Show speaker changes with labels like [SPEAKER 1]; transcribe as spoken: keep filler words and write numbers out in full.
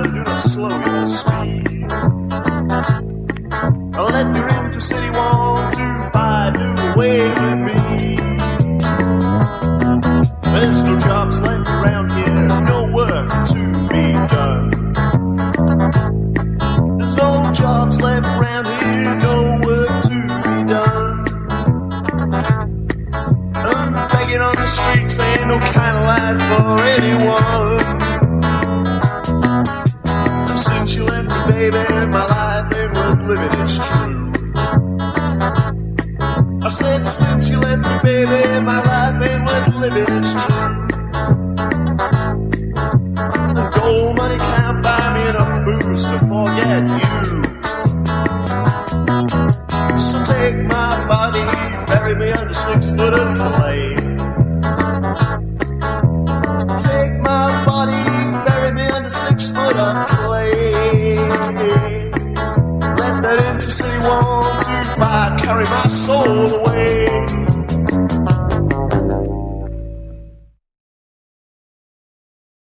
[SPEAKER 1] do not slow your speed. Let your intercity want to buy do away with me. There's no jobs left around here, no work to be done. There's no jobs left around here, no work to be done. I'm begging on the streets, ain't no kind of life for anyone. Since you left me, baby, my life ain't worth living, it's true. I said, since you left me, baby, my life ain't worth living, it's true. And gold money can't buy me enough booze to forget you. So take my body, bury me under six foot of clay. Take my body, bury me under six foot of clay. Let that intercity want to buy, carry my soul away.